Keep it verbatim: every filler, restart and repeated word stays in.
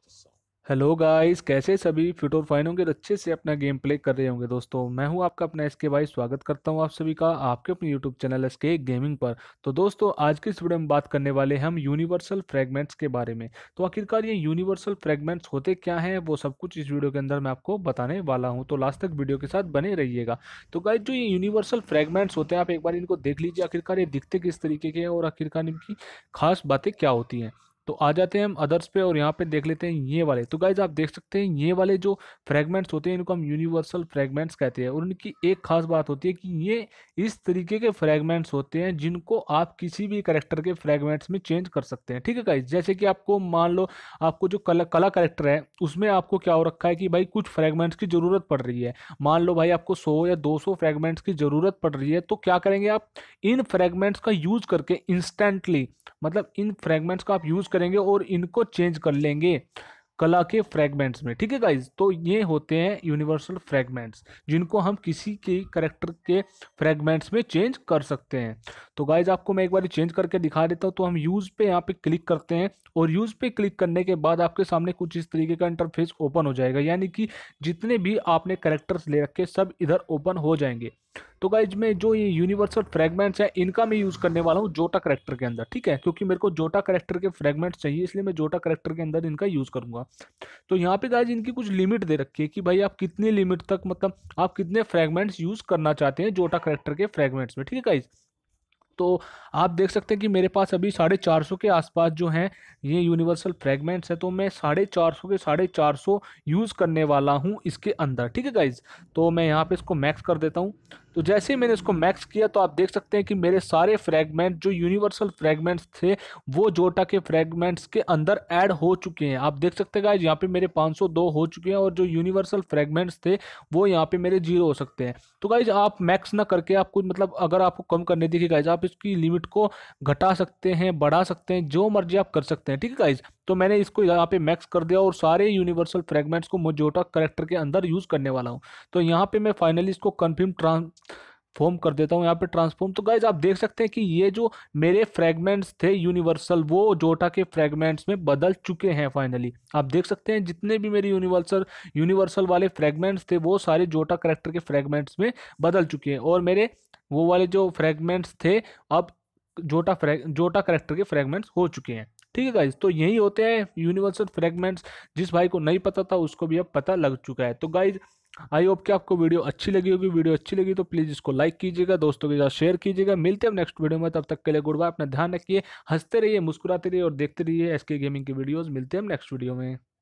Hello guys, कैसे सभी fit और फाइन होंगे और अच्छे से अपना गेम प्ले कर रहे होंगे। दोस्तों मैं हूं आपका अपना एसके भाई। स्वागत करता हूं आप सभी का आपके अपने यूट्यूब चैनल एसके गेमिंग पर। तो दोस्तों आज की इस वीडियो में बात करने वाले हैं हम यूनिवर्सल फ्रैगमेंट्स के बारे में। तो आखिरकार ये यूनिवर्सल फ्रैगमेंट्स होते क्या हैं वो सब कुछ इस वीडियो के अंदर मैं आपको बताने वाला हूँ, तो लास्ट तक वीडियो के साथ बने रहिएगा। तो गाइस जो ये यूनिवर्सल फ्रैगमेंट्स होते हैं आप एक बार इनको देख लीजिए, आखिरकार ये दिखते किस तरीके के हैं और आखिरकार इनकी खास बातें क्या होती हैं। तो आ जाते हैं हम अदर्स पे और यहाँ पे देख लेते हैं ये वाले। तो गाइज आप देख सकते हैं ये वाले जो फ्रैगमेंट्स होते हैं इनको हम यूनिवर्सल फ्रैगमेंट्स कहते हैं, और उनकी एक खास बात होती है कि ये इस तरीके के फ्रैगमेंट्स होते हैं जिनको आप किसी भी करेक्टर के फ्रैगमेंट्स में चेंज कर सकते हैं। ठीक है गाइज, जैसे कि आपको मान लो आपको जो कला कला करेक्टर है उसमें आपको क्या हो रखा है कि भाई कुछ फ्रैगमेंट्स की जरूरत पड़ रही है। मान लो भाई आपको सौ या दो सौ फ्रैगमेंट्स की जरूरत पड़ रही है, तो क्या करेंगे आप इन फ्रैगमेंट्स का यूज करके इंस्टेंटली, मतलब इन फ्रैगमेंट्स का आप यूज करेंगे और इनको चेंज कर लेंगे कला के फ्रैगमेंट्स में। ठीक है गाइज, तो ये होते हैं यूनिवर्सल फ्रैगमेंट्स जिनको हम किसी के करेक्टर के फ्रैगमेंट्स में चेंज कर सकते हैं। तो गाइज आपको मैं एक बार चेंज करके दिखा देता हूँ। तो हम यूज पे यहाँ पे क्लिक करते हैं और यूज पे क्लिक करने के बाद आपके सामने कुछ इस तरीके का इंटरफेस ओपन हो जाएगा, यानी कि जितने भी आपने करेक्टर्स ले रखे सब इधर ओपन हो जाएंगे। तो गाइज में जो ये यूनिवर्सल फ्रैगमेंट्स है इनका मैं यूज करने वाला हूँ जोटा करेक्टर के अंदर। ठीक है, क्योंकि मेरे को जोटा करेक्टर के फ्रैगमेंट्स चाहिए, इसलिए मैं जोटा करेक्टर के अंदर इनका यूज करूंगा। तो यहाँ पे गाइज इनकी कुछ लिमिट दे रखी है कि भाई आप कितनी लिमिट तक, मतलब आप कितने फ्रैगमेंट्स यूज करना चाहते हैं जोटा करेक्टर के फ्रैगमेंट्स में। ठीक है गाइज, तो आप देख सकते हैं कि मेरे पास अभी साढ़े चार सौ के आसपास जो हैं ये यूनिवर्सल फ्रैगमेंट्स है, तो मैं साढ़े चार सौ के साढ़े चार सौ यूज़ करने वाला हूँ इसके अंदर। ठीक है गाइज, तो मैं यहाँ पे इसको मैक्स कर देता हूँ। तो जैसे ही मैंने इसको मैक्स किया तो आप देख सकते हैं कि मेरे सारे फ्रैगमेंट जो यूनिवर्सल फ्रैगमेंट्स थे वो जोटा के फ्रैगमेंट्स के अंदर ऐड हो चुके हैं। आप देख सकते हैं गाइज यहाँ पे मेरे पाँच सौ दो हो चुके हैं और जो यूनिवर्सल फ्रैगमेंट्स थे वो यहाँ पे मेरे जीरो हो सकते हैं। तो गाइज आप मैक्स ना करके आप कुछ, मतलब अगर आपको कम करने देखिए गाइज आप इसकी लिमिट को घटा सकते हैं, बढ़ा सकते हैं, जो मर्जी आप कर सकते हैं। ठीक है गाइज, तो मैंने इसको यहाँ पे मैक्स कर दिया और सारे यूनिवर्सल फ्रैगमेंट्स को मोजोटा करेक्टर के अंदर यूज करने वाला हूँ। तो यहाँ पे मैं फाइनली इसको कन्फर्म ट्रांसफॉर्म कर देता हूँ, यहाँ पे ट्रांसफॉर्म। तो गाइज आप देख सकते हैं कि ये जो मेरे फ्रैगमेंट्स थे यूनिवर्सल वो जोटा के फ्रैगमेंट्स में बदल चुके हैं। फाइनली आप देख सकते हैं जितने भी मेरे यूनिवर्सल यूनिवर्सल वाले फ्रैगमेंट्स थे वो सारे जोटा करेक्टर के फ्रैगमेंट्स में बदल चुके हैं, और मेरे वो वाले जो फ्रैगमेंट्स थे अब जोटा फ्रैग जोटा करेक्टर के फ्रैगमेंट्स हो चुके हैं। ठीक है गाइज, तो यही होते हैं यूनिवर्सल फ्रैगमेंट्स। जिस भाई को नहीं पता था उसको भी अब पता लग चुका है। तो गाइज आई होप कि आपको वीडियो अच्छी लगी होगी। वीडियो अच्छी लगी तो प्लीज़ इसको लाइक कीजिएगा, दोस्तों के साथ शेयर कीजिएगा। मिलते हैं नेक्स्ट वीडियो में, तब तक के लिए गुड बाय। अपना ध्यान रखिए, हंसते रहिए, मुस्कुराते रहिए और देखते रहिए एसके गेमिंग की वीडियोस। मिलते हैं नेक्स्ट वीडियो में।